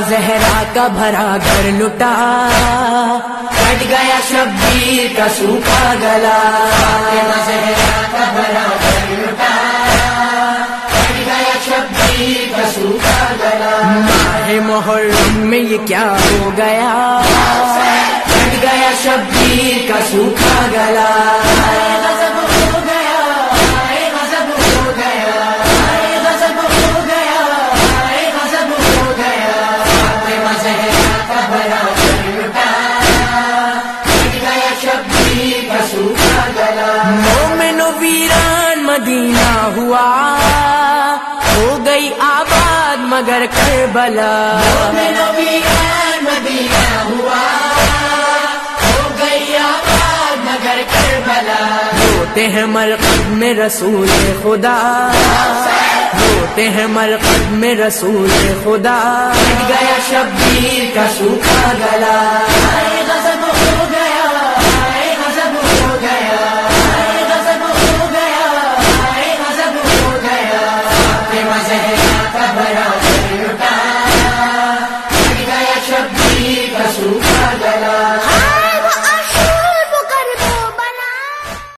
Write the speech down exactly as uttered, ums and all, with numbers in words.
زہرا کا بھرا گھر لٹا، کٹ گیا شبیر کا سوکھا گلا، فاطمہ زہرا کا بھرا گھر لٹا، کٹ گیا شبیر کا سوکھا گلا۔ ماہ محرم میں یہ کیا ہو گیا، کٹ گیا شبیر کا سوکھا گلا، مومن و ویران مدینہ ہوا، ہو گئی آباد مگر کربلا، مومن و ویران مدینہ ہوا، ہو گئی آباد مگر کربلا۔ روتے ہیں مرقد میں رسول خدا، روتے ہیں مرقد میں رسول خدا، کٹ گیا شبیر کا سوکھا گلا۔